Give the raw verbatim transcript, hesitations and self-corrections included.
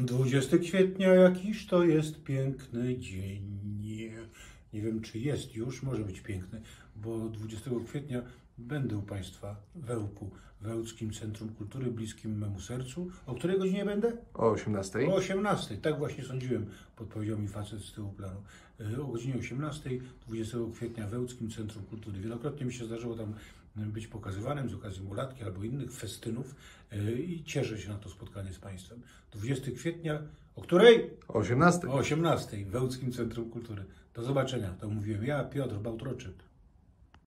dwudziestego kwietnia, jakiż to jest piękny dzień. Nie wiem, czy jest już, może być piękny, bo dwudziestego kwietnia będę u Państwa w Ełku, w Ełckim Centrum Kultury, bliskim memu sercu. O której godzinie będę? O osiemnastej. O osiemnastej, tak właśnie sądziłem, podpowiedział mi facet z tyłu planu. O godzinie osiemnastej, dwudziestego kwietnia w Ełckim Centrum Kultury. Wielokrotnie mi się zdarzyło tam być pokazywanym z okazji mulatki albo innych festynów i cieszę się na to spotkanie z Państwem. dwudziestego kwietnia, o której? O osiemnastej. O osiemnastej w Ełckim Centrum Kultury. Do zobaczenia. To mówiłem ja, Piotr Bałtroczyk.